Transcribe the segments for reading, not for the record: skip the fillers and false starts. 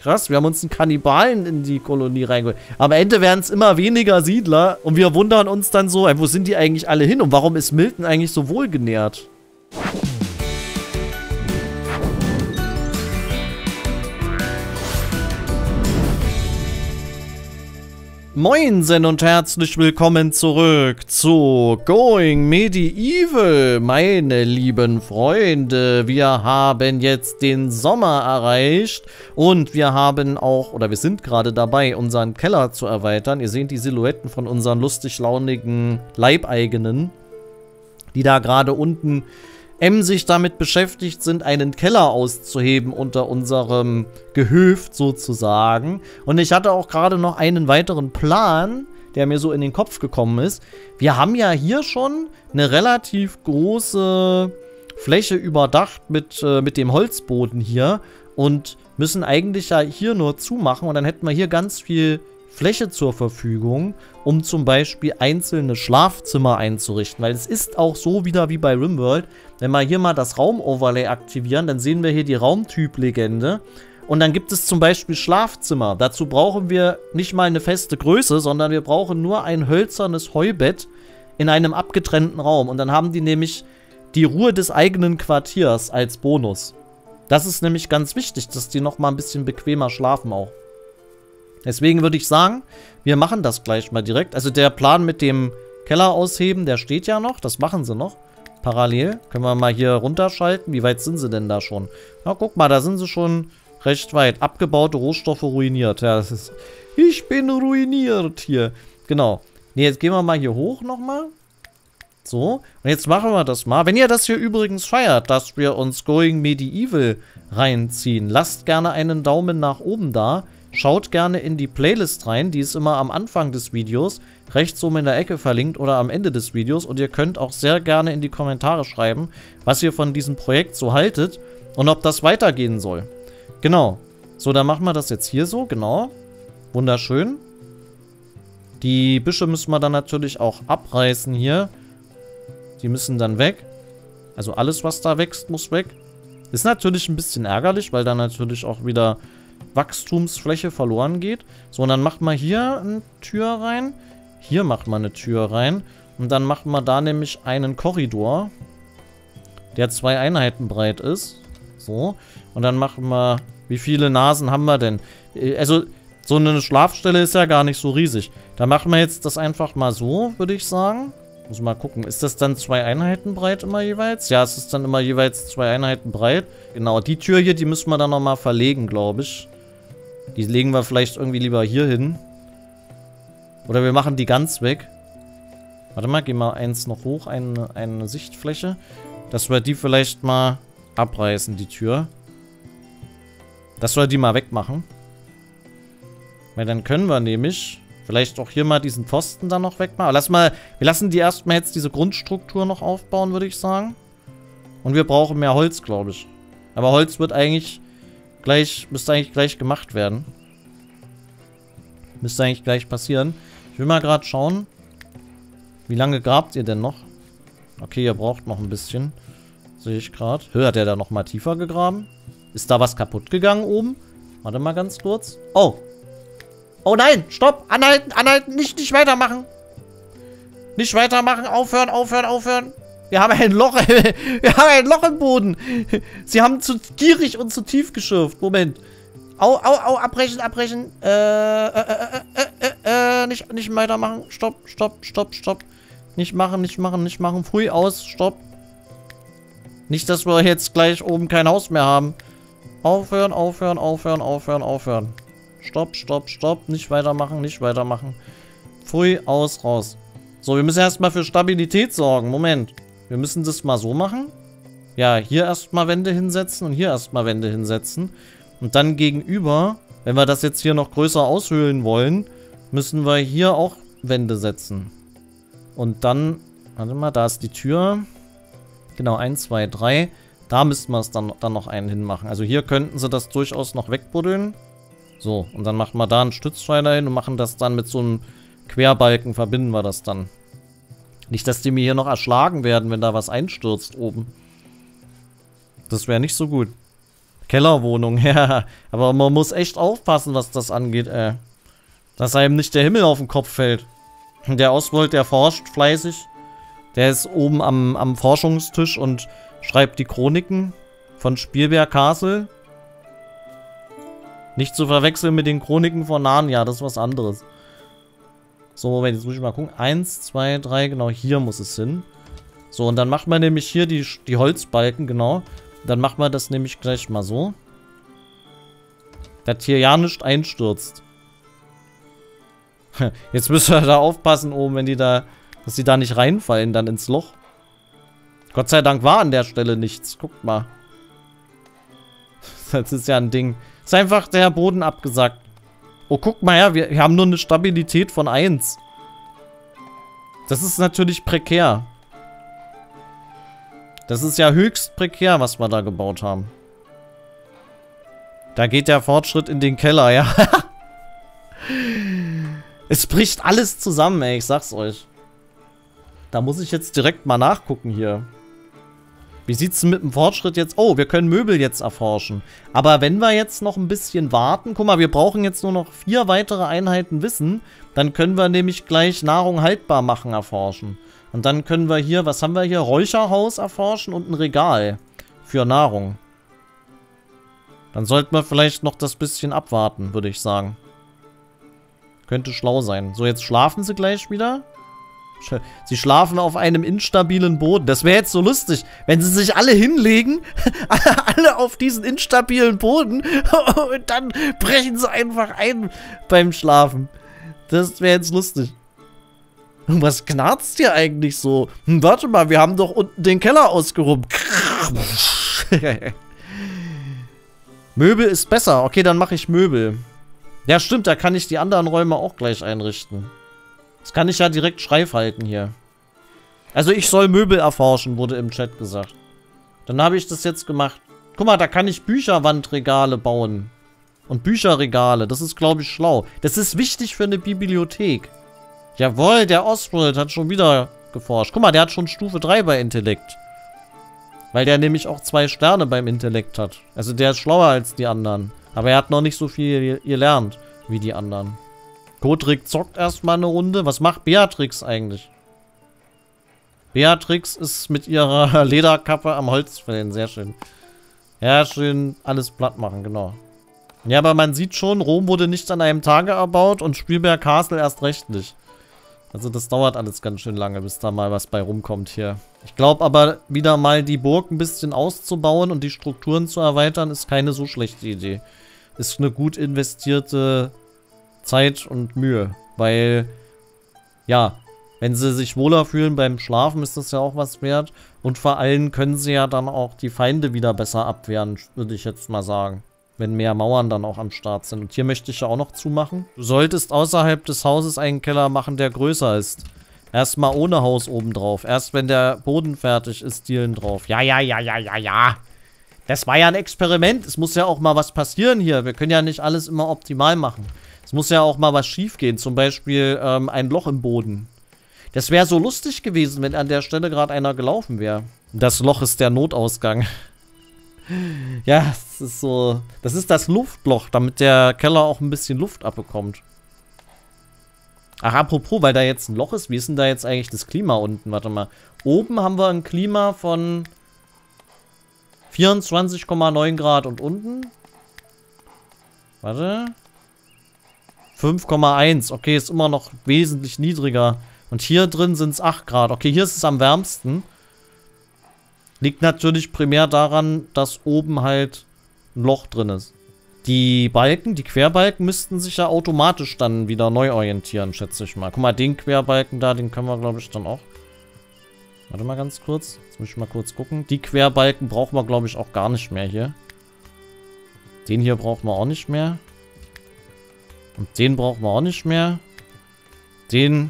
krass. Wir haben uns einen Kannibalen in die Kolonie reingeholt. Am Ende werden es immer weniger Siedler. Und wir wundern uns dann so, wo sind die eigentlich alle hin? Und warum ist Milton eigentlich so wohlgenährt? Moinsen und herzlich willkommen zurück zu Going Medieval, meine lieben Freunde. Wir haben jetzt den Sommer erreicht und wir haben auch, oder wir sind gerade dabei, unseren Keller zu erweitern. Ihr seht die Silhouetten von unseren lustig-launigen Leibeigenen, die da gerade unten emsig damit beschäftigt sind, einen Keller auszuheben unter unserem Gehöft sozusagen. Und ich hatte auch gerade noch einen weiteren Plan, der mir so in den Kopf gekommen ist. Wir haben ja hier schon eine relativ große Fläche überdacht mit dem Holzboden hier und müssen eigentlich ja hier nur zumachen und dann hätten wir hier ganz viel Fläche zur Verfügung, um zum Beispiel einzelne Schlafzimmer einzurichten. Weil es ist auch so wieder wie bei RimWorld, wenn wir hier mal das Raumoverlay aktivieren, dann sehen wir hier die Raumtyp-Legende. Und dann gibt es zum Beispiel Schlafzimmer. Dazu brauchen wir nicht mal eine feste Größe, sondern wir brauchen nur ein hölzernes Heubett in einem abgetrennten Raum. Und dann haben die nämlich die Ruhe des eigenen Quartiers als Bonus. Das ist nämlich ganz wichtig, dass die noch mal ein bisschen bequemer schlafen auch. Deswegen würde ich sagen, wir machen das gleich mal direkt. Also der Plan mit dem Keller ausheben, der steht ja noch. Das machen sie noch. Parallel. Können wir mal hier runterschalten. Wie weit sind sie denn da schon? Na, guck mal, da sind sie schon recht weit. Abgebaute Rohstoffe ruiniert. Ja, das ist... Ich bin ruiniert hier. Genau. Ne, jetzt gehen wir mal hier hoch nochmal. So. Und jetzt machen wir das mal. Wenn ihr das hier übrigens feiert, dass wir uns Going Medieval reinziehen, lasst gerne einen Daumen nach oben da. Schaut gerne in die Playlist rein, die ist immer am Anfang des Videos, rechts oben in der Ecke verlinkt oder am Ende des Videos. Und ihr könnt auch sehr gerne in die Kommentare schreiben, was ihr von diesem Projekt so haltet und ob das weitergehen soll. Genau. So, dann machen wir das jetzt hier so, genau. Wunderschön. Die Büsche müssen wir dann natürlich auch abreißen hier. Die müssen dann weg. Also alles, was da wächst, muss weg. Ist natürlich ein bisschen ärgerlich, weil da natürlich auch wieder Wachstumsfläche verloren geht. So, und dann macht man hier eine Tür rein. Hier macht man eine Tür rein. Und dann macht man da nämlich einen Korridor, der 2 Einheiten breit ist. So. Und dann machen wir... Wie viele Nasen haben wir denn? Also, so eine Schlafstelle ist ja gar nicht so riesig. Da machen wir jetzt das einfach mal so, würde ich sagen. Muss mal gucken. Ist das dann 2 Einheiten breit immer jeweils? Ja, es ist dann immer jeweils 2 Einheiten breit. Genau, die Tür hier, die müssen wir dann nochmal verlegen, glaube ich. Die legen wir vielleicht irgendwie lieber hier hin. Oder wir machen die ganz weg. Warte mal, gehen wir eins noch hoch, eine Sichtfläche. Dass wir die vielleicht mal abreißen, die Tür. Dass wir die mal wegmachen. Weil dann können wir nämlich vielleicht auch hier mal diesen Pfosten dann noch wegmachen. Aber wir lassen die erstmal jetzt diese Grundstruktur noch aufbauen, würde ich sagen. Und wir brauchen mehr Holz, glaube ich. Aber Holz wird eigentlich müsste eigentlich gleich gemacht werden. Müsste eigentlich gleich passieren. Ich will mal gerade schauen. Wie lange grabt ihr denn noch? Okay, ihr braucht noch ein bisschen. Sehe ich gerade. Hat der da noch mal tiefer gegraben? Ist da was kaputt gegangen oben? Warte mal ganz kurz. Oh. Oh nein, stopp. Anhalten, anhalten. Nicht weitermachen. Nicht weitermachen. Aufhören, aufhören, aufhören. Wir haben ein Loch. Wir haben ein Loch im Boden. Sie haben zu gierig und zu tief geschürft. Moment. Au, au, au. Abbrechen, abbrechen. Nicht weitermachen. Stopp, stopp, stopp, stopp. Nicht machen, nicht machen, nicht machen. Pfui, aus. Stopp. Nicht, dass wir jetzt gleich oben kein Haus mehr haben. Aufhören, aufhören, aufhören, aufhören, aufhören. Stopp, stopp, stopp. Nicht weitermachen, nicht weitermachen. Pfui, aus, raus. So, wir müssen erstmal für Stabilität sorgen. Moment. Wir müssen das mal so machen. Ja, hier erstmal Wände hinsetzen und hier erstmal Wände hinsetzen. Und dann gegenüber, wenn wir das jetzt hier noch größer aushöhlen wollen, müssen wir hier auch Wände setzen. Und dann, warte mal, da ist die Tür. Genau, 1, 2, 3. Da müssten wir es dann noch einen hinmachen. Also hier könnten sie das durchaus noch wegbuddeln. So, und dann machen wir da einen Stützpfeiler hin und machen das dann mit so einem Querbalken, verbinden wir das dann. Nicht, dass die mir hier noch erschlagen werden, wenn da was einstürzt oben. Das wäre nicht so gut. Kellerwohnung, ja. Aber man muss echt aufpassen, was das angeht, dass einem nicht der Himmel auf den Kopf fällt. Der Oswald, der forscht fleißig. Der ist oben am Forschungstisch und schreibt die Chroniken von Spielberg Castle. Nicht zu verwechseln mit den Chroniken von Narnia, das ist was anderes. So, Moment, jetzt muss ich mal gucken. 1, 2, 3, genau, hier muss es hin. So, und dann macht man nämlich hier die Holzbalken, genau. Dann macht man das nämlich gleich mal so. Dass hier ja nicht einstürzt. Jetzt müsst ihr da aufpassen oben, wenn die da, dass die da nicht reinfallen dann ins Loch. Gott sei Dank war an der Stelle nichts. Guckt mal. Das ist ja ein Ding. Ist einfach der Boden abgesackt. Oh, guck mal her, wir haben nur eine Stabilität von 1. Das ist natürlich prekär. Das ist ja höchst prekär, was wir da gebaut haben. Da geht der Fortschritt in den Keller, ja. Es bricht alles zusammen, ey, ich sag's euch. Da muss ich jetzt direkt mal nachgucken hier. Wie sieht's denn mit dem Fortschritt jetzt? Oh, wir können Möbel jetzt erforschen. Aber wenn wir jetzt noch ein bisschen warten, guck mal, wir brauchen jetzt nur noch 4 weitere Einheiten Wissen. Dann können wir nämlich gleich Nahrung haltbar machen erforschen. Und dann können wir hier, was haben wir hier? Räucherhaus erforschen und ein Regal für Nahrung. Dann sollten wir vielleicht noch das bisschen abwarten, würde ich sagen. Könnte schlau sein. So, jetzt schlafen sie gleich wieder. Sie schlafen auf einem instabilen Boden. Das wäre jetzt so lustig, wenn sie sich alle hinlegen, alle auf diesen instabilen Boden und dann brechen sie einfach ein beim Schlafen. Das wäre jetzt lustig. Was knarzt hier eigentlich so? Warte mal, wir haben doch unten den Keller ausgeräumt. Möbel ist besser. Okay, dann mache ich Möbel. Ja, stimmt, da kann ich die anderen Räume auch gleich einrichten. Das kann ich ja direkt schreifhalten hier. Also ich soll Möbel erforschen, wurde im Chat gesagt. Dann habe ich das jetzt gemacht. Guck mal, da kann ich Bücherwandregale bauen. Und Bücherregale, das ist, glaube ich, schlau. Das ist wichtig für eine Bibliothek. Jawohl, der Oswald hat schon wieder geforscht. Guck mal, der hat schon Stufe 3 bei Intellekt. Weil der nämlich auch 2 Sterne beim Intellekt hat. Also der ist schlauer als die anderen. Aber er hat noch nicht so viel gelernt wie die anderen. Kodrick zockt erstmal eine Runde. Was macht Beatrix eigentlich? Beatrix ist mit ihrer Lederkappe am Holzfällen. Sehr schön. Ja, schön alles platt machen, genau. Ja, aber man sieht schon, Rom wurde nicht an einem Tage erbaut und Spielberg Castle erst recht nicht. Also das dauert alles ganz schön lange, bis da mal was bei rumkommt hier. Ich glaube aber, wieder mal die Burg ein bisschen auszubauen und die Strukturen zu erweitern, ist keine so schlechte Idee. Ist eine gut investierte Zeit und Mühe. Weil, ja, wenn sie sich wohler fühlen beim Schlafen, ist das ja auch was wert. Und vor allem können sie ja dann auch die Feinde wieder besser abwehren, würde ich jetzt mal sagen. Wenn mehr Mauern dann auch am Start sind. Und hier möchte ich ja auch noch zumachen. Du solltest außerhalb des Hauses einen Keller machen, der größer ist. Erstmal ohne Haus oben drauf. Erst wenn der Boden fertig ist, Dielen drauf. Ja. Das war ja ein Experiment. Es muss ja auch mal was passieren hier. Wir können ja nicht alles immer optimal machen. Es muss ja auch mal was schief gehen. Zum Beispiel ein Loch im Boden. Das wäre so lustig gewesen, wenn an der Stelle gerade einer gelaufen wäre. Das Loch ist der Notausgang. Ja, es ist so. Das ist das Luftloch, damit der Keller auch ein bisschen Luft abbekommt. Ach, apropos, weil da jetzt ein Loch ist, wie ist denn da jetzt eigentlich das Klima unten? Warte mal. Oben haben wir ein Klima von 24,9 Grad und unten. Warte. 5,1. Okay, ist immer noch wesentlich niedriger. Und hier drin sind es 8 Grad. Okay, hier ist es am wärmsten. Liegt natürlich primär daran, dass oben halt ein Loch drin ist. Die Balken, die Querbalken müssten sich ja automatisch dann wieder neu orientieren, schätze ich mal. Guck mal, den Querbalken da, den können wir, glaube ich, dann auch. Warte mal ganz kurz. Jetzt muss ich mal kurz gucken. Die Querbalken brauchen wir, glaube ich, auch gar nicht mehr hier. Den hier brauchen wir auch nicht mehr. Und den brauchen wir auch nicht mehr. Den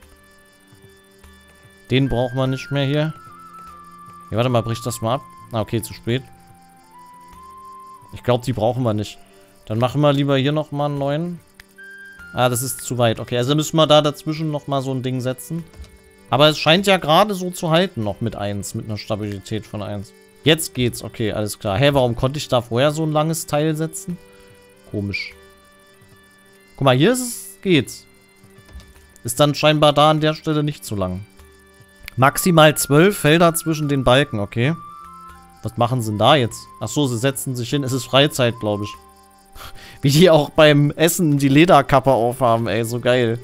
brauchen wir nicht mehr hier. Ja, warte mal, brich das mal ab. Ah, okay, zu spät. Ich glaube, die brauchen wir nicht. Dann machen wir lieber hier nochmal einen neuen. Ah, das ist zu weit. Okay, also müssen wir da dazwischen nochmal so ein Ding setzen. Aber es scheint ja gerade so zu halten noch mit 1. Mit einer Stabilität von 1. Jetzt geht's. Okay, alles klar. Hä, warum konnte ich da vorher so ein langes Teil setzen? Komisch. Guck mal, hier ist es, geht's. Ist dann scheinbar da an der Stelle nicht zu lang. Maximal 12 Felder zwischen den Balken, okay. Was machen sie denn da jetzt? Achso, sie setzen sich hin. Es ist Freizeit, glaube ich. Wie die auch beim Essen die Lederkappe aufhaben, ey, so geil.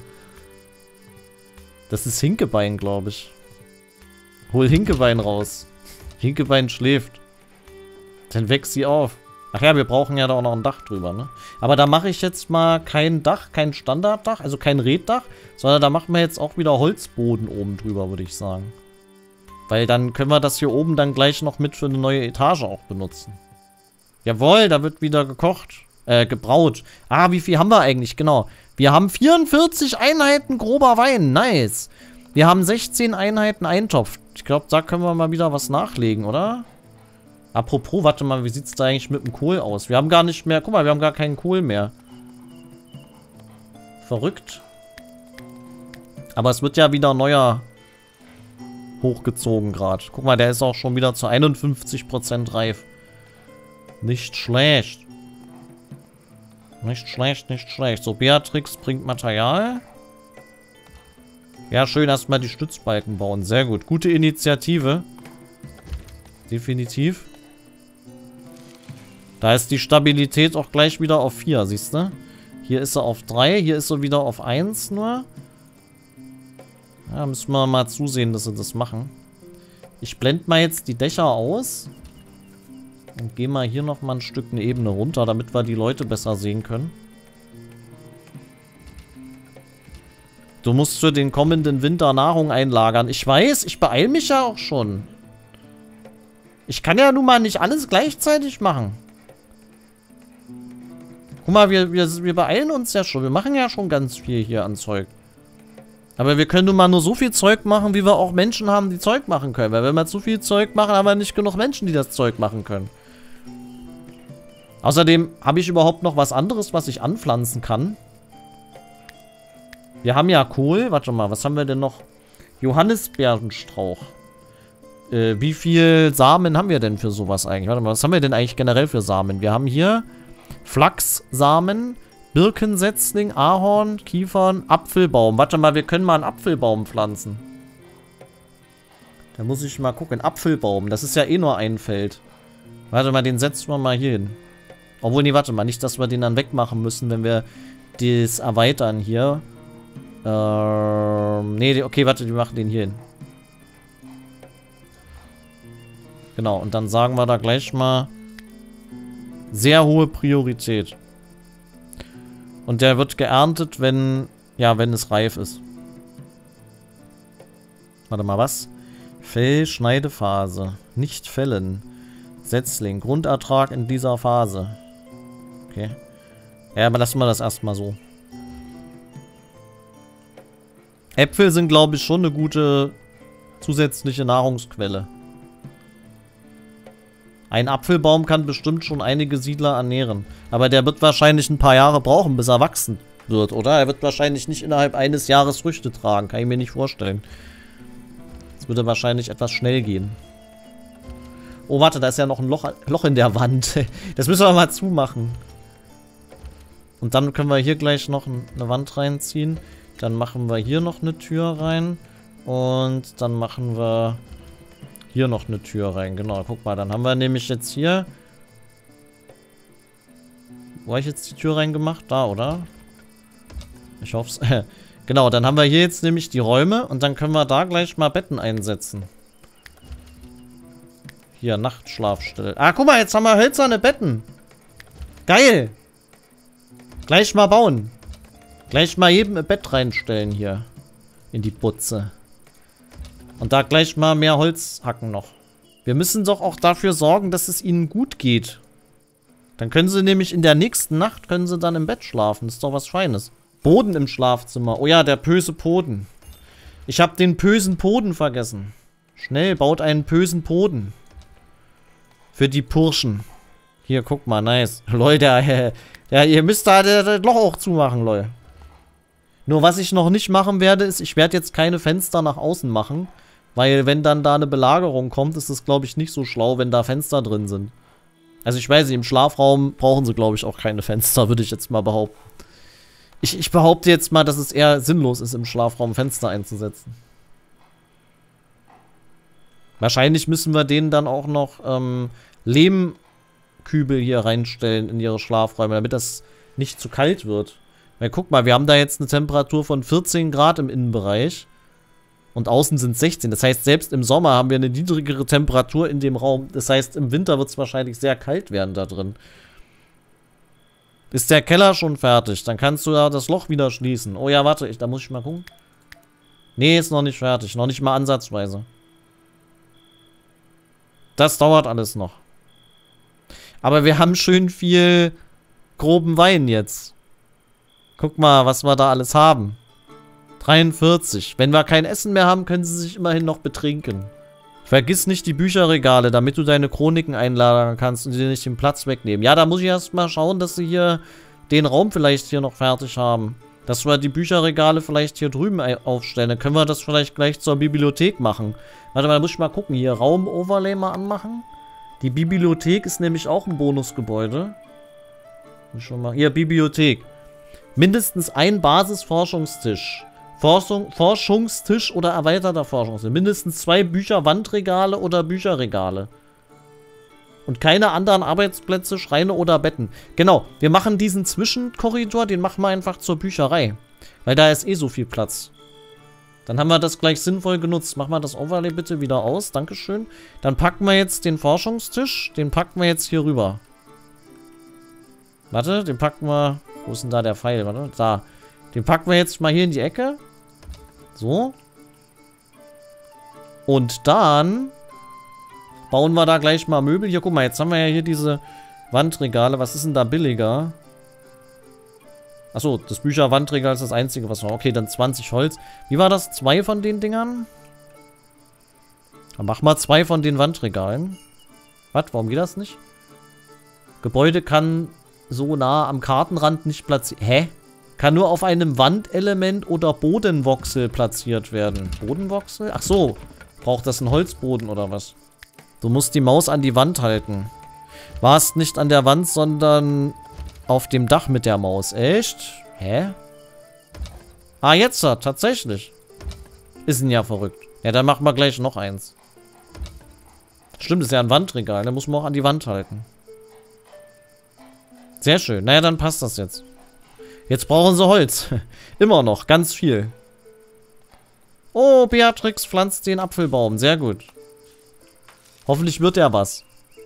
Das ist Hinkebein, glaube ich. Hol Hinkebein raus. Hinkebein schläft. Dann wächst sie auf. Ach ja, wir brauchen ja da auch noch ein Dach drüber, ne? Aber da mache ich jetzt mal kein Dach, kein Standarddach, also kein Reddach, sondern da machen wir jetzt auch wieder Holzboden oben drüber, würde ich sagen. Weil dann können wir das hier oben dann gleich noch mit für eine neue Etage auch benutzen. Jawohl, da wird wieder gekocht. Gebraut. Ah, wie viel haben wir eigentlich? Genau. Wir haben 44 Einheiten grober Wein. Nice. Wir haben 16 Einheiten Eintopf. Ich glaube, da können wir mal wieder was nachlegen, oder? Apropos, warte mal, wie sieht es da eigentlich mit dem Kohl aus? Wir haben gar nicht mehr, guck mal, wir haben gar keinen Kohl mehr. Verrückt. Aber es wird ja wieder neuer hochgezogen gerade. Guck mal, der ist auch schon wieder zu 51% reif. Nicht schlecht. Nicht schlecht, nicht schlecht. So, Beatrix bringt Material. Ja, schön, erstmal die Stützbalken bauen. Sehr gut. Gute Initiative. Definitiv. Da ist die Stabilität auch gleich wieder auf 4, siehst du? Hier ist sie auf 3, hier ist sie wieder auf 1 nur. Ja, müssen wir mal zusehen, dass sie das machen. Ich blende mal jetzt die Dächer aus. Und gehe mal hier nochmal ein Stück eine Ebene runter, damit wir die Leute besser sehen können. Du musst für den kommenden Winter Nahrung einlagern. Ich weiß, ich beeile mich ja auch schon. Ich kann ja nun mal nicht alles gleichzeitig machen. Guck mal, wir beeilen uns ja schon. Wir machen ja schon ganz viel hier an Zeug. Aber wir können nun mal nur so viel Zeug machen, wie wir auch Menschen haben, die Zeug machen können. Weil wenn wir zu viel Zeug machen, haben wir nicht genug Menschen, die das Zeug machen können. Außerdem habe ich überhaupt noch was anderes, was ich anpflanzen kann. Wir haben ja Kohl. Warte mal, was haben wir denn noch? Johannisbeerenstrauch. Wie viel Samen haben wir denn für sowas eigentlich? Warte mal, was haben wir denn eigentlich generell für Samen? Wir haben hier Flachssamen, Birkensetzling, Ahorn, Kiefern, Apfelbaum. Warte mal, wir können mal einen Apfelbaum pflanzen. Da muss ich mal gucken. Apfelbaum, das ist ja eh nur ein Feld. Warte mal, den setzen wir mal hier hin. Obwohl, nee, warte mal, nicht, dass wir den dann wegmachen müssen, wenn wir das erweitern hier. Nee, okay, warte, wir machen den hier hin. Genau, und dann sagen wir da gleich mal sehr hohe Priorität. Und der wird geerntet, wenn, ja, wenn es reif ist. Warte mal, was? Fell, Schneidephase. Nicht fällen. Setzling. Grundertrag in dieser Phase. Okay. Ja, aber lassen wir das erstmal so. Äpfel sind, glaube ich, schon eine gute zusätzliche Nahrungsquelle. Ein Apfelbaum kann bestimmt schon einige Siedler ernähren. Aber der wird wahrscheinlich ein paar Jahre brauchen, bis er wachsen wird, oder? Er wird wahrscheinlich nicht innerhalb eines Jahres Früchte tragen. Kann ich mir nicht vorstellen. Das würde wahrscheinlich etwas schnell gehen. Oh, warte, da ist ja noch ein Loch in der Wand. Das müssen wir mal zumachen. Und dann können wir hier gleich noch eine Wand reinziehen. Dann machen wir hier noch eine Tür rein. Und dann machen wir hier noch eine Tür rein. Genau, guck mal. Dann haben wir nämlich jetzt hier... Wo habe ich jetzt die Tür reingemacht? Da, oder? Ich hoffe es. Genau, dann haben wir hier jetzt nämlich die Räume. Und dann können wir da gleich mal Betten einsetzen. Hier, Nachtschlafstelle. Ah, guck mal, jetzt haben wir hölzerne Betten. Geil. Gleich mal bauen. Gleich mal jedem ein Bett reinstellen hier. In die Butze. Und da gleich mal mehr Holz hacken noch. Wir müssen doch auch dafür sorgen, dass es ihnen gut geht. Dann können sie nämlich in der nächsten Nacht, können sie dann im Bett schlafen. Das ist doch was Feines. Boden im Schlafzimmer. Oh ja, der böse Boden. Ich habe den bösen Boden vergessen. Schnell, baut einen bösen Boden. Für die Burschen. Hier, guck mal, nice. Leute, ja, ihr müsst da das Loch auch zumachen, Leute. Nur was ich noch nicht machen werde, ist, ich werde jetzt keine Fenster nach außen machen. Weil wenn dann da eine Belagerung kommt, ist es, glaube ich, nicht so schlau, wenn da Fenster drin sind. Also ich weiß nicht, im Schlafraum brauchen sie, glaube ich, auch keine Fenster, würde ich jetzt mal behaupten. Ich behaupte jetzt mal, dass es eher sinnlos ist, im Schlafraum Fenster einzusetzen. Wahrscheinlich müssen wir denen dann auch noch Lehmkübel hier reinstellen in ihre Schlafräume, damit das nicht zu kalt wird. Weil guck mal, wir haben da jetzt eine Temperatur von 14 Grad im Innenbereich. Und außen sind 16. Das heißt, selbst im Sommer haben wir eine niedrigere Temperatur in dem Raum. Das heißt, im Winter wird es wahrscheinlich sehr kalt werden da drin. Ist der Keller schon fertig? Dann kannst du ja das Loch wieder schließen. Oh ja, warte, da muss ich mal gucken. Nee, ist noch nicht fertig. Noch nicht mal ansatzweise. Das dauert alles noch. Aber wir haben schön viel groben Wein jetzt. Guck mal, was wir da alles haben. 43. Wenn wir kein Essen mehr haben, können sie sich immerhin noch betrinken. Vergiss nicht die Bücherregale, damit du deine Chroniken einlagern kannst und dir nicht den Platz wegnehmen. Ja, da muss ich erst mal schauen, dass sie hier den Raum vielleicht hier noch fertig haben. Dass wir die Bücherregale vielleicht hier drüben aufstellen. Dann können wir das vielleicht gleich zur Bibliothek machen. Warte mal, da muss ich mal gucken. Hier Raum-Overlay mal anmachen. Die Bibliothek ist nämlich auch ein Bonusgebäude. Hier, Bibliothek. Mindestens ein Basisforschungstisch. Forschungstisch oder erweiterter Forschungstisch. Mindestens 2 Bücherwandregale oder Bücherregale. Und keine anderen Arbeitsplätze, Schreine oder Betten. Genau, wir machen diesen Zwischenkorridor, den machen wir einfach zur Bücherei. Weil da ist eh so viel Platz. Dann haben wir das gleich sinnvoll genutzt. Machen wir das Overlay bitte wieder aus. Dankeschön. Dann packen wir jetzt den Forschungstisch. Den packen wir jetzt hier rüber. Warte, den packen wir... Wo ist denn da der Pfeil? Warte, da. Den packen wir jetzt mal hier in die Ecke. So. Und dann bauen wir da gleich mal Möbel. Hier, guck mal, jetzt haben wir ja hier diese Wandregale. Was ist denn da billiger? Achso, das Bücherwandregal ist das einzige, was wir... Okay, dann 20 Holz. Wie war das? 2 von den Dingern? Dann mach mal 2 von den Wandregalen. Was? Warum geht das nicht? Gebäude kann so nah am Kartenrand nicht platziert... Hä? Kann nur auf einem Wandelement oder Bodenvoxel platziert werden. Bodenvoxel? Ach so. Braucht das einen Holzboden oder was? Du musst die Maus an die Wand halten. Warst nicht an der Wand, sondern auf dem Dach mit der Maus. Echt? Hä? Ah, jetzt tatsächlich. Ist ein ja verrückt. Ja, dann machen wir gleich noch eins. Stimmt, ist ja ein Wandregal. Da muss man auch an die Wand halten. Sehr schön. Naja, dann passt das jetzt. Jetzt brauchen sie Holz. Immer noch. Ganz viel. Oh, Beatrix pflanzt den Apfelbaum. Sehr gut. Hoffentlich wird er was.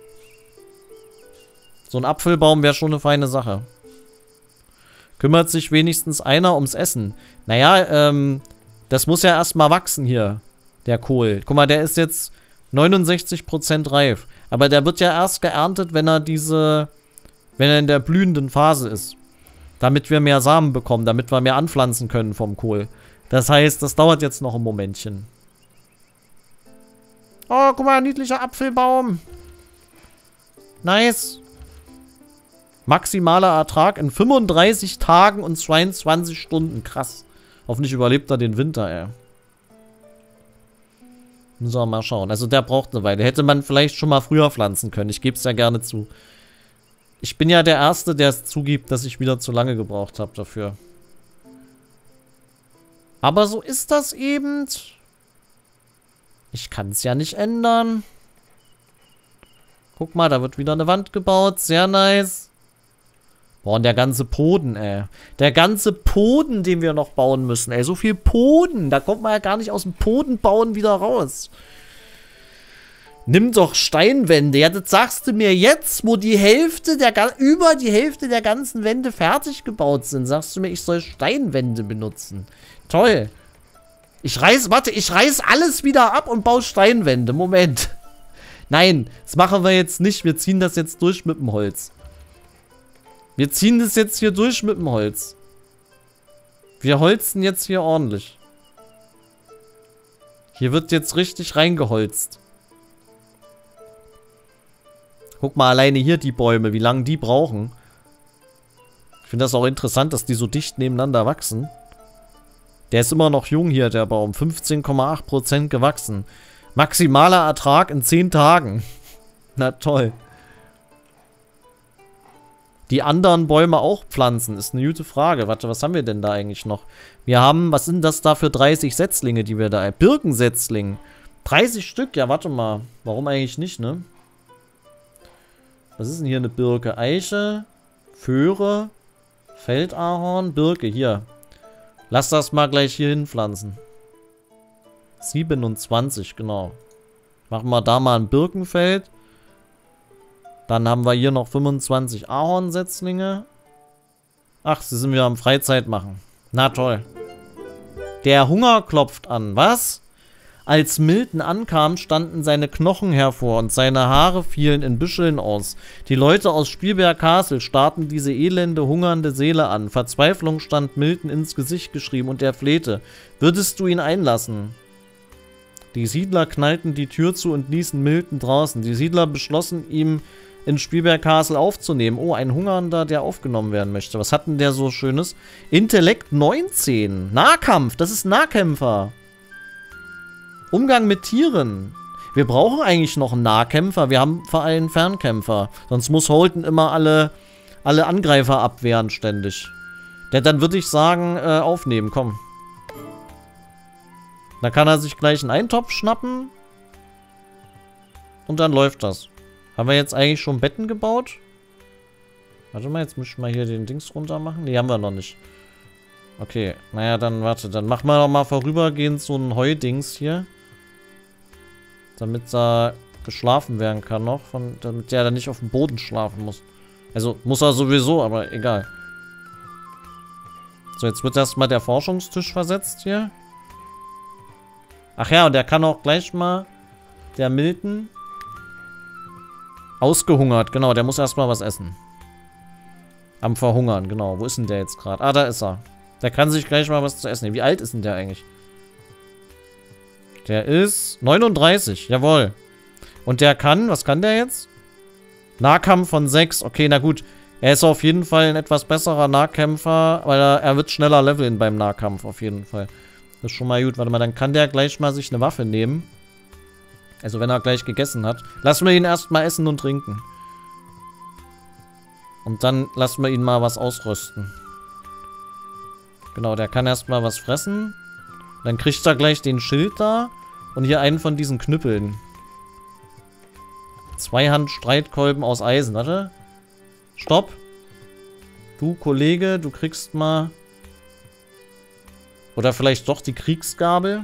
So ein Apfelbaum wäre schon eine feine Sache. Kümmert sich wenigstens einer ums Essen. Naja, das muss ja erstmal wachsen hier. Der Kohl. Guck mal, der ist jetzt 69% reif. Aber der wird ja erst geerntet, wenn er in der blühenden Phase ist. Damit wir mehr Samen bekommen, damit wir mehr anpflanzen können vom Kohl. Das heißt, das dauert jetzt noch ein Momentchen. Oh, guck mal, ein niedlicher Apfelbaum. Nice. Maximaler Ertrag in 35 Tagen und 22 Stunden. Krass. Hoffentlich überlebt er den Winter, ey. Müssen wir mal schauen. Also der braucht eine Weile. Hätte man vielleicht schon mal früher pflanzen können. Ich gebe es ja gerne zu. Ich bin ja der Erste, der es zugibt, dass ich wieder zu lange gebraucht habe dafür. Aber so ist das eben. Ich kann es ja nicht ändern. Guck mal, da wird wieder eine Wand gebaut. Sehr nice. Boah, und der ganze Boden, ey. Der ganze Boden, den wir noch bauen müssen, ey. So viel Boden. Da kommt man ja gar nicht aus dem Bodenbauen wieder raus. Nimm doch Steinwände. Ja, das sagst du mir jetzt, wo die Hälfte über die Hälfte der ganzen Wände fertig gebaut sind. Sagst du mir, ich soll Steinwände benutzen. Toll. Ich reiß alles wieder ab und baue Steinwände. Moment. Nein, das machen wir jetzt nicht. Wir ziehen das jetzt durch mit dem Holz. Wir ziehen das jetzt hier durch mit dem Holz. Wir holzen jetzt hier ordentlich. Hier wird jetzt richtig reingeholzt. Guck mal alleine hier die Bäume, wie lange die brauchen. Ich finde das auch interessant, dass die so dicht nebeneinander wachsen. Der ist immer noch jung hier, der Baum. 15,8% gewachsen. Maximaler Ertrag in 10 Tagen. Na toll. Die anderen Bäume auch pflanzen, ist eine gute Frage. Warte, was haben wir denn da eigentlich noch? Wir haben, was sind das da für 30 Setzlinge, die wir da... Birkensetzling. 30 Stück? Ja, warte mal. Warum eigentlich nicht, ne? Was ist denn hier eine Birke? Eiche, Föhre, Feldahorn, Birke, hier. Lass das mal gleich hier hinpflanzen. 27, genau. Machen wir da mal ein Birkenfeld. Dann haben wir hier noch 25 Ahornsetzlinge. Ach, sie sind wieder am Freizeit machen. Na toll. Der Hunger klopft an. Was? Als Milton ankam, standen seine Knochen hervor und seine Haare fielen in Büscheln aus. Die Leute aus Spielberg Castle starrten diese elende, hungernde Seele an. Verzweiflung stand Milton ins Gesicht geschrieben und er flehte. Würdest du ihn einlassen? Die Siedler knallten die Tür zu und ließen Milton draußen. Die Siedler beschlossen, ihm in Spielberg Castle aufzunehmen. Oh, ein Hungernder, der aufgenommen werden möchte. Was hat denn der so Schönes? Intellekt 19. Nahkampf, das ist Nahkämpfer. Umgang mit Tieren. Wir brauchen eigentlich noch einen Nahkämpfer. Wir haben vor allem Fernkämpfer. Sonst muss Holden immer alle Angreifer abwehren ständig. Dann würde ich sagen, aufnehmen, komm. Da kann er sich gleich einen Eintopf schnappen. Und dann läuft das. Haben wir jetzt eigentlich schon Betten gebaut? Warte mal, jetzt muss ich mal hier den Dings runter machen. Nee, haben wir noch nicht. Okay, naja, dann warte. Dann machen wir doch mal vorübergehend so ein Heudings hier. Damit da geschlafen werden kann noch. Damit der dann nicht auf dem Boden schlafen muss. Also, muss er sowieso, aber egal. So, jetzt wird erstmal der Forschungstisch versetzt hier. Ach ja, und der kann auch gleich mal... Der Milton... Ausgehungert, genau. Der muss erstmal was essen. Am Verhungern, genau. Wo ist denn der jetzt gerade? Ah, da ist er. Der kann sich gleich mal was zu essen nehmen. Wie alt ist denn der eigentlich? Der ist 39, jawohl. Und der kann, was kann der jetzt? Nahkampf von 6. Okay, na gut. Er ist auf jeden Fall ein etwas besserer Nahkämpfer, weil er wird schneller leveln beim Nahkampf, auf jeden Fall. Das ist schon mal gut. Warte mal, dann kann der gleich mal sich eine Waffe nehmen. Also wenn er gleich gegessen hat. Lassen wir ihn erstmal essen und trinken. Und dann lassen wir ihn mal was ausrüsten. Genau, der kann erstmal was fressen. Dann kriegt er gleich den Schild da. Und hier einen von diesen Knüppeln. Zweihand-Streitkolben aus Eisen. Warte. Stopp. Du, Kollege, du kriegst mal... Oder vielleicht doch die Kriegsgabel.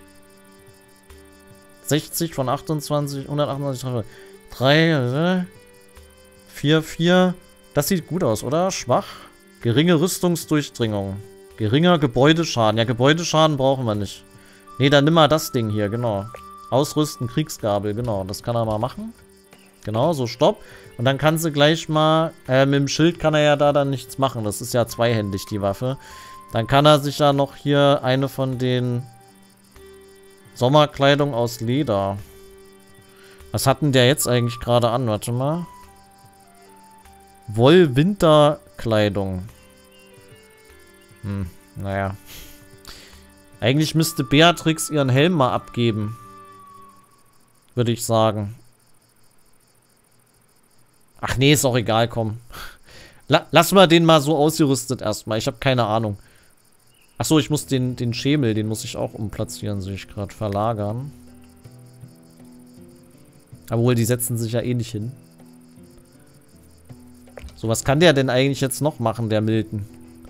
60 von 28, 128, 3, 4, 4. Das sieht gut aus, oder? Schwach. Geringe Rüstungsdurchdringung. Geringer Gebäudeschaden. Ja, Gebäudeschaden brauchen wir nicht. Nee, dann nimm mal das Ding hier, genau. Ausrüsten, Kriegsgabel, genau. Das kann er mal machen. Genau, so, stopp. Und dann kannst du gleich mal... mit dem Schild kann er ja da dann nichts machen. Das ist ja zweihändig, die Waffe. Dann kann er sich ja noch hier eine von den... Sommerkleidung aus Leder. Was hat denn der jetzt eigentlich gerade an? Warte mal. Woll-Winterkleidung. Naja. Eigentlich müsste Beatrix ihren Helm mal abgeben. Würde ich sagen. Ach nee, ist auch egal, komm. Lass mal den mal so ausgerüstet erstmal. Ich habe keine Ahnung. Achso, ich muss den Schemel, den muss ich auch umplatzieren, sehe ich gerade. Verlagern. Obwohl, die setzen sich ja eh nicht hin. So, was kann der denn eigentlich jetzt noch machen, der Milton?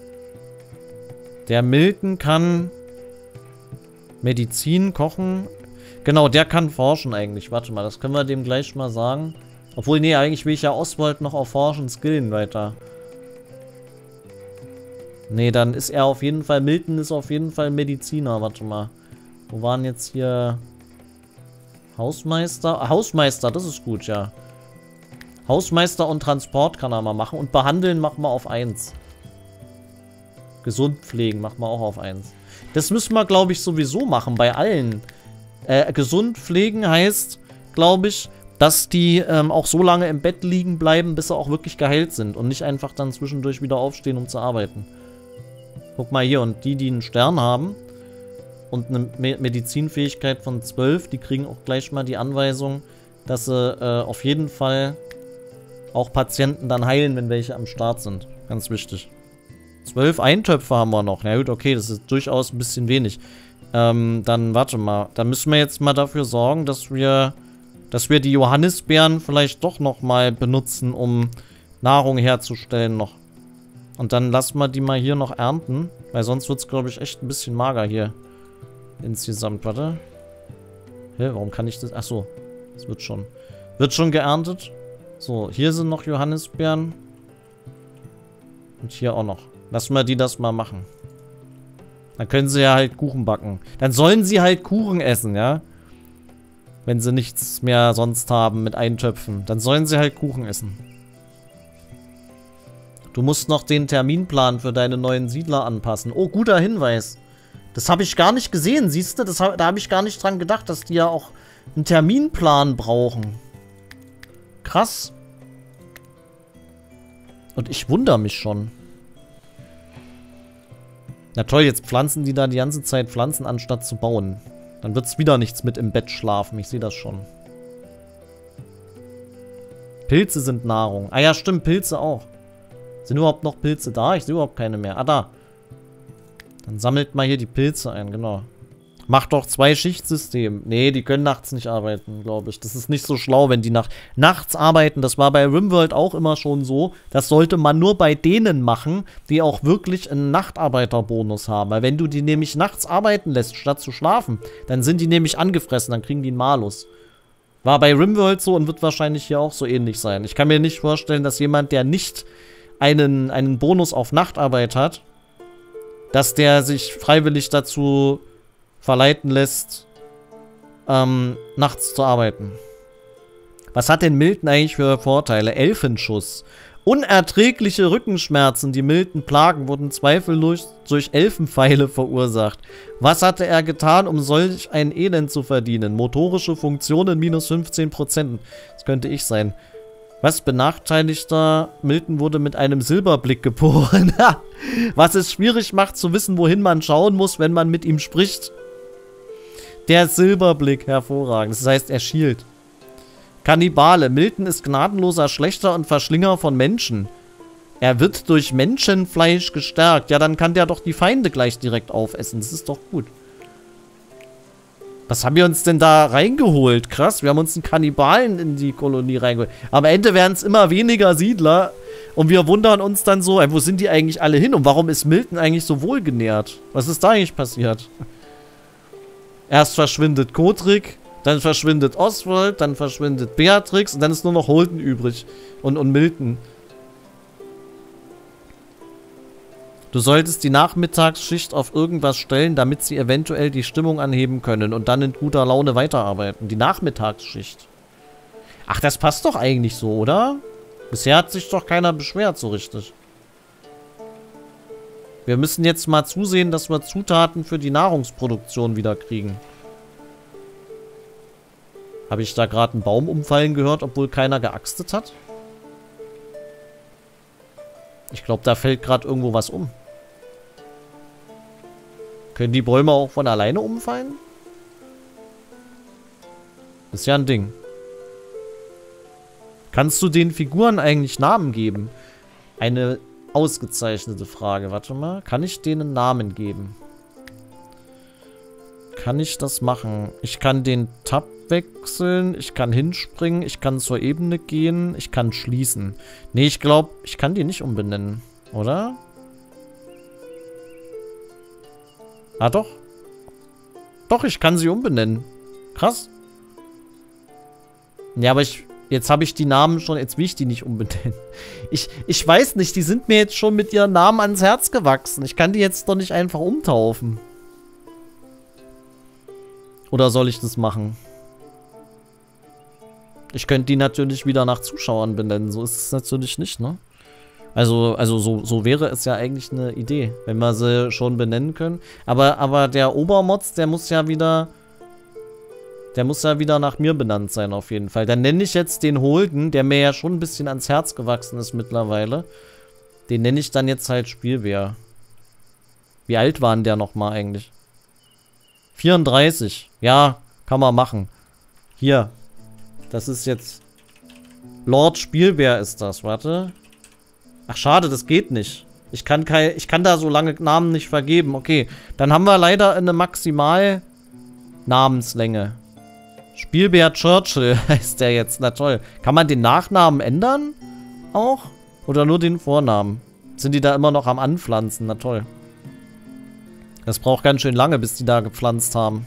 Der Milton kann Medizin, kochen. Genau, der kann forschen eigentlich. Warte mal, das können wir dem gleich mal sagen. Obwohl, nee, eigentlich will ich ja Oswald noch auf Forschen skillen weiter. Nee, dann ist er auf jeden Fall, Milton ist auf jeden Fall Mediziner. Warte mal. Wo waren jetzt hier Hausmeister? Hausmeister, das ist gut, ja. Hausmeister und Transport kann er mal machen. Und behandeln machen wir auf 1. Gesund pflegen machen wir auch auf 1. Das müssen wir, glaube ich, sowieso machen bei allen. Gesund pflegen heißt, glaube ich, dass die auch so lange im Bett liegen bleiben, bis sie auch wirklich geheilt sind. Und nicht einfach dann zwischendurch wieder aufstehen, um zu arbeiten. Guck mal hier, und die einen Stern haben, und eine Medizinfähigkeit von 12. Die kriegen auch gleich mal die Anweisung, dass sie auf jeden Fall auch Patienten dann heilen, wenn welche am Start sind. Ganz wichtig. 12 Eintöpfe haben wir noch. Na gut, okay, das ist durchaus ein bisschen wenig. Dann warte mal. Da müssen wir jetzt mal dafür sorgen, dass wir die Johannisbeeren vielleicht doch noch mal benutzen, um Nahrung herzustellen noch. Und dann lassen wir die mal hier noch ernten. Weil sonst wird es, glaube ich, echt ein bisschen mager hier. Insgesamt, warte. Hä, warum kann ich das? Achso, das wird schon. Wird schon geerntet. So, hier sind noch Johannisbeeren. Und hier auch noch. Lassen wir die das mal machen. Dann können sie ja halt Kuchen backen. Dann sollen sie halt Kuchen essen, ja? Wenn sie nichts mehr sonst haben mit Eintöpfen. Dann sollen sie halt Kuchen essen. Du musst noch den Terminplan für deine neuen Siedler anpassen. Oh, guter Hinweis. Das habe ich gar nicht gesehen, siehst du? Da habe ich gar nicht dran gedacht, dass die ja auch einen Terminplan brauchen. Krass. Und ich wundere mich schon. Na toll, jetzt pflanzen die da die ganze Zeit Pflanzen, anstatt zu bauen. Dann wird es wieder nichts mit im Bett schlafen. Ich sehe das schon. Pilze sind Nahrung. Ah ja, stimmt, Pilze auch. Sind überhaupt noch Pilze da? Ich sehe überhaupt keine mehr. Ah, da. Dann sammelt mal hier die Pilze ein, genau. Macht doch 2-Schichtsystem. Nee, die können nachts nicht arbeiten, glaube ich. Das ist nicht so schlau, wenn die nachts arbeiten. Das war bei RimWorld auch immer schon so. Das sollte man nur bei denen machen, die auch wirklich einen Nachtarbeiterbonus haben. Weil wenn du die nämlich nachts arbeiten lässt, statt zu schlafen, dann sind die nämlich angefressen, dann kriegen die einen Malus. War bei RimWorld so und wird wahrscheinlich hier auch so ähnlich sein. Ich kann mir nicht vorstellen, dass jemand, der nicht einen Bonus auf Nachtarbeit hat, dass der sich freiwillig dazu verleiten lässt, nachts zu arbeiten. Was hat denn Milton eigentlich für Vorteile? Elfenschuss. Unerträgliche Rückenschmerzen, die Milton plagen, wurden zweifellos durch Elfenpfeile verursacht. Was hatte er getan, um solch ein Elend zu verdienen? Motorische Funktionen minus 15%. Das könnte ich sein. Was benachteiligter? Milton wurde mit einem Silberblick geboren. Was es schwierig macht zu wissen, wohin man schauen muss, wenn man mit ihm spricht. Der Silberblick, hervorragend. Das heißt, er schielt. Kannibale. Milton ist gnadenloser Schlächter und Verschlinger von Menschen. Er wird durch Menschenfleisch gestärkt. Ja, dann kann der doch die Feinde gleich direkt aufessen. Das ist doch gut. Was haben wir uns denn da reingeholt? Krass, wir haben uns einen Kannibalen in die Kolonie reingeholt. Am Ende werden es immer weniger Siedler. Und wir wundern uns dann so, wo sind die eigentlich alle hin? Und warum ist Milton eigentlich so wohlgenährt? Was ist da eigentlich passiert? Erst verschwindet Kodrick, dann verschwindet Oswald, dann verschwindet Beatrix und dann ist nur noch Holden übrig. Und Milton. Du solltest die Nachmittagsschicht auf irgendwas stellen, damit sie eventuell die Stimmung anheben können und dann in guter Laune weiterarbeiten. Die Nachmittagsschicht. Ach, das passt doch eigentlich so, oder? Bisher hat sich doch keiner beschwert so richtig. Wir müssen jetzt mal zusehen, dass wir Zutaten für die Nahrungsproduktion wieder kriegen. Habe ich da gerade einen Baum umfallen gehört, obwohl keiner geaxtet hat? Ich glaube, da fällt gerade irgendwo was um. Können die Bäume auch von alleine umfallen? Ist ja ein Ding. Kannst du den Figuren eigentlich Namen geben? Eine ausgezeichnete Frage. Warte mal. Kann ich denen Namen geben? Kann ich das machen? Ich kann den Tab wechseln. Ich kann hinspringen. Ich kann zur Ebene gehen. Ich kann schließen. Nee, ich glaube, ich kann die nicht umbenennen. Oder? Ah, doch. Doch, ich kann sie umbenennen. Krass. Ja, aber jetzt habe ich die Namen schon, jetzt will ich die nicht umbenennen. Ich weiß nicht, die sind mir jetzt schon mit ihren Namen ans Herz gewachsen. Ich kann die jetzt doch nicht einfach umtaufen. Oder soll ich das machen? Ich könnte die natürlich wieder nach Zuschauern benennen. So ist es natürlich nicht, ne? Also so wäre es ja eigentlich eine Idee, wenn wir sie schon benennen können. Aber der Obermotz, der muss ja wieder nach mir benannt sein, auf jeden Fall. Dann nenne ich jetzt den Holden, der mir ja schon ein bisschen ans Herz gewachsen ist mittlerweile. Den nenne ich dann jetzt halt Spielbär. Wie alt war denn der nochmal eigentlich? 34. Ja, kann man machen. Hier. Das ist jetzt... Lord Spielbär ist das. Warte. Ach, schade, das geht nicht. Ich kann da so lange Namen nicht vergeben. Okay, dann haben wir leider eine Maximal-Namenslänge. Spielbär Churchill heißt der jetzt. Na toll. Kann man den Nachnamen ändern? Auch? Oder nur den Vornamen? Sind die da immer noch am Anpflanzen? Na toll. Das braucht ganz schön lange, bis die da gepflanzt haben.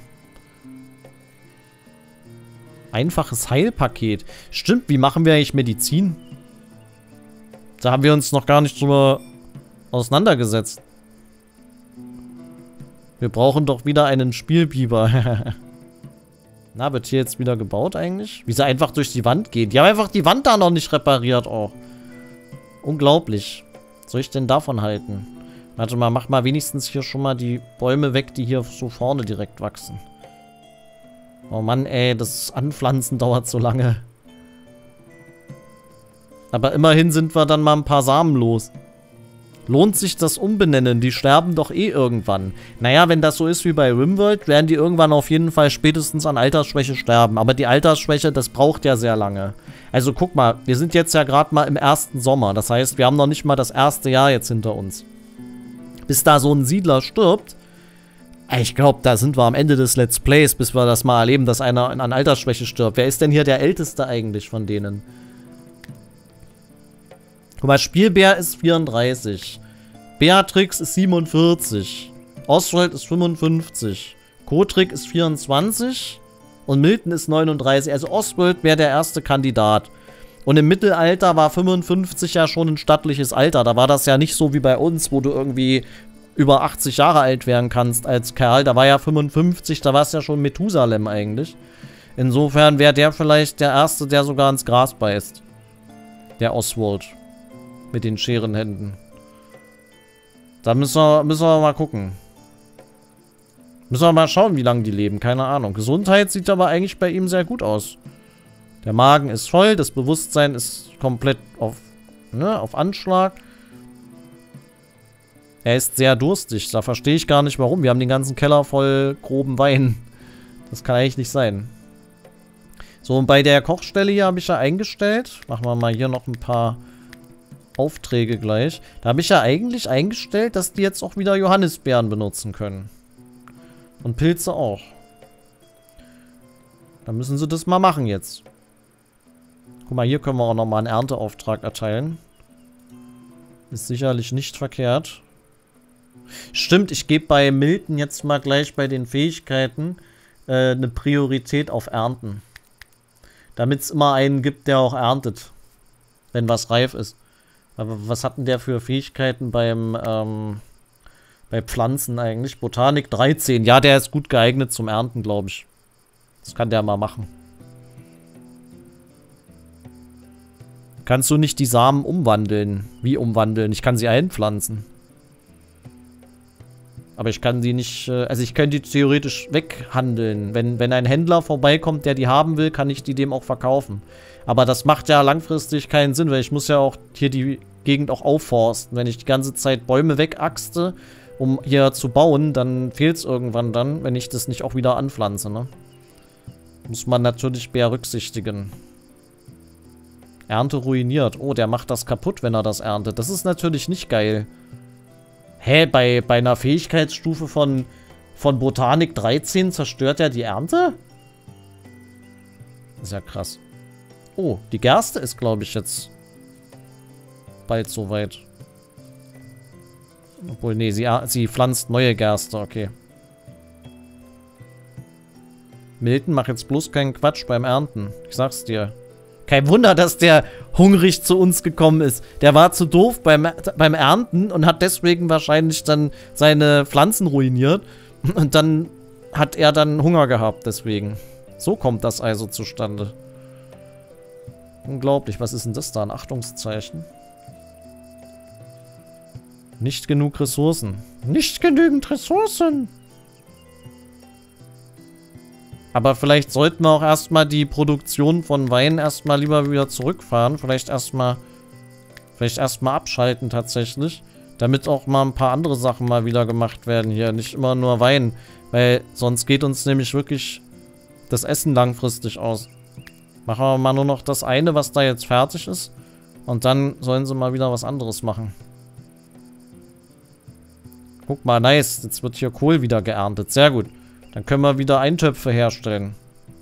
Einfaches Heilpaket. Stimmt, wie machen wir eigentlich Medizin? Da haben wir uns noch gar nicht drüber auseinandergesetzt. Wir brauchen doch wieder einen Spielbiber. Na, wird hier jetzt wieder gebaut eigentlich? Wie sie einfach durch die Wand geht. Die haben einfach die Wand da noch nicht repariert auch. Unglaublich. Was soll ich denn davon halten? Warte mal, mach mal wenigstens hier schon mal die Bäume weg, die hier so vorne direkt wachsen. Oh Mann, ey, das Anpflanzen dauert so lange. Aber immerhin sind wir dann mal ein paar Samen los. Lohnt sich das Umbenennen? Die sterben doch eh irgendwann. Naja, wenn das so ist wie bei RimWorld, werden die irgendwann auf jeden Fall spätestens an Altersschwäche sterben. Aber die Altersschwäche, das braucht ja sehr lange. Also guck mal, wir sind jetzt ja gerade mal im ersten Sommer. Das heißt, wir haben noch nicht mal das erste Jahr jetzt hinter uns. Bis da so ein Siedler stirbt, ich glaube, da sind wir am Ende des Let's Plays, bis wir das mal erleben, dass einer an Altersschwäche stirbt. Wer ist denn hier der Älteste eigentlich von denen? Guck mal, Spielbär ist 34. Beatrix ist 47. Oswald ist 55. Kotrick ist 24. Und Milton ist 39. Also Oswald wäre der erste Kandidat. Und im Mittelalter war 55 ja schon ein stattliches Alter. Da war das ja nicht so wie bei uns, wo du irgendwie über 80 Jahre alt werden kannst als Kerl. Da war ja 55, da war es ja schon Methusalem eigentlich. Insofern wäre der vielleicht der Erste, der sogar ins Gras beißt. Der Oswald. Mit den Scherenhänden. Da müssen wir mal gucken. Müssen wir mal schauen, wie lange die leben. Keine Ahnung. Gesundheit sieht aber eigentlich bei ihm sehr gut aus. Der Magen ist voll, das Bewusstsein ist komplett auf Anschlag. Er ist sehr durstig. Da verstehe ich gar nicht, warum. Wir haben den ganzen Keller voll groben Wein. Das kann eigentlich nicht sein. So, und bei der Kochstelle hier habe ich ja eingestellt. Machen wir mal hier noch ein paar Aufträge gleich. Da habe ich ja eigentlich eingestellt, dass die jetzt auch wieder Johannisbeeren benutzen können. Und Pilze auch. Dann müssen sie das mal machen jetzt. Guck mal, hier können wir auch nochmal einen Ernteauftrag erteilen. Ist sicherlich nicht verkehrt. Stimmt, ich gebe bei Milton jetzt mal gleich bei den Fähigkeiten eine Priorität auf Ernten. Damit es immer einen gibt, der auch erntet. Wenn was reif ist. Aber was hat denn der für Fähigkeiten bei Pflanzen eigentlich? Botanik 13. Ja, der ist gut geeignet zum Ernten, glaube ich. Das kann der mal machen. Kannst du nicht die Samen umwandeln? Wie umwandeln? Ich kann sie einpflanzen. Aber ich kann sie nicht, also ich könnte die theoretisch weghandeln. Wenn ein Händler vorbeikommt, der die haben will, kann ich die dem auch verkaufen. Aber das macht ja langfristig keinen Sinn, weil ich muss ja auch hier die Gegend auch aufforsten. Wenn ich die ganze Zeit Bäume wegaxte, um hier zu bauen, dann fehlt es irgendwann dann, wenn ich das nicht auch wieder anpflanze, ne? Muss man natürlich berücksichtigen. Ernte ruiniert. Oh, der macht das kaputt, wenn er das erntet. Das ist natürlich nicht geil. Hä, bei einer Fähigkeitsstufe von Botanik 13 zerstört er die Ernte? Das ist ja krass. Oh, die Gerste ist, glaube ich, jetzt bald soweit. Obwohl, nee, sie pflanzt neue Gerste, okay. Milton, mach jetzt bloß keinen Quatsch beim Ernten. Ich sag's dir. Kein Wunder, dass der hungrig zu uns gekommen ist. Der war zu doof beim Ernten und hat deswegen wahrscheinlich dann seine Pflanzen ruiniert. Und dann hat er dann Hunger gehabt, deswegen. So kommt das also zustande. Unglaublich. Was ist denn das da? Ein Achtungszeichen? Nicht genug Ressourcen. Nicht genügend Ressourcen! Aber vielleicht sollten wir auch erstmal die Produktion von Wein erstmal lieber wieder zurückfahren. Vielleicht erstmal abschalten tatsächlich. Damit auch mal ein paar andere Sachen mal wieder gemacht werden hier. Nicht immer nur Wein. Weil sonst geht uns nämlich wirklich das Essen langfristig aus. Machen wir mal nur noch das eine, was da jetzt fertig ist. Und dann sollen sie mal wieder was anderes machen. Guck mal, nice. Jetzt wird hier Kohl wieder geerntet. Sehr gut. Dann können wir wieder Eintöpfe herstellen.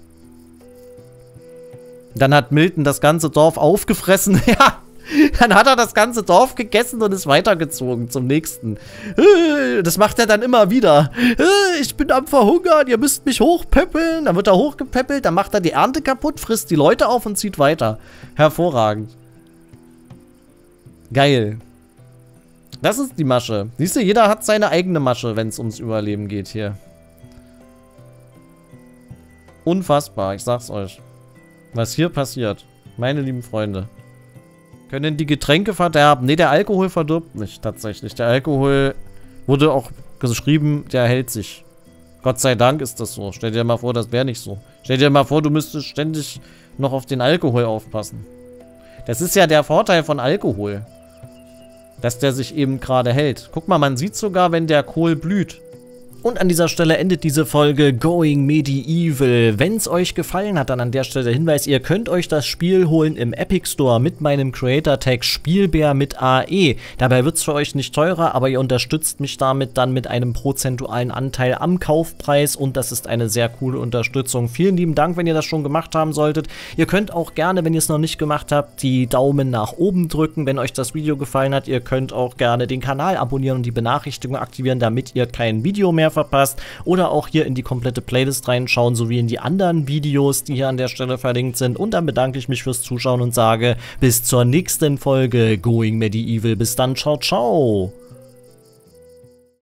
Dann hat Milton das ganze Dorf aufgefressen. Ja, dann hat er das ganze Dorf gegessen und ist weitergezogen zum nächsten. Das macht er dann immer wieder. Ich bin am Verhungern, ihr müsst mich hochpäppeln. Dann wird er hochgepäppelt, dann macht er die Ernte kaputt, frisst die Leute auf und zieht weiter. Hervorragend. Geil. Das ist die Masche. Siehst du, jeder hat seine eigene Masche, wenn es ums Überleben geht hier. Unfassbar, ich sag's euch. Was hier passiert. Meine lieben Freunde. Können die Getränke verderben? Ne, der Alkohol verdirbt nicht, tatsächlich. Der Alkohol wurde auch geschrieben, der hält sich. Gott sei Dank ist das so. Stell dir mal vor, das wäre nicht so. Stell dir mal vor, du müsstest ständig noch auf den Alkohol aufpassen. Das ist ja der Vorteil von Alkohol. Dass der sich eben gerade hält. Guck mal, man sieht sogar, wenn der Kohl blüht. Und an dieser Stelle endet diese Folge Going Medieval. Wenn es euch gefallen hat, dann an der Stelle der Hinweis, ihr könnt euch das Spiel holen im Epic Store mit meinem Creator-Tag Spielbär mit AE. Dabei wird es für euch nicht teurer, aber ihr unterstützt mich damit dann mit einem prozentualen Anteil am Kaufpreis und das ist eine sehr coole Unterstützung. Vielen lieben Dank, wenn ihr das schon gemacht haben solltet. Ihr könnt auch gerne, wenn ihr es noch nicht gemacht habt, die Daumen nach oben drücken, wenn euch das Video gefallen hat. Ihr könnt auch gerne den Kanal abonnieren und die Benachrichtigung aktivieren, damit ihr kein Video mehr verpasst oder auch hier in die komplette Playlist reinschauen, sowie in die anderen Videos, die hier an der Stelle verlinkt sind. Und dann bedanke ich mich fürs Zuschauen und sage bis zur nächsten Folge Going Medieval. Bis dann, ciao, ciao.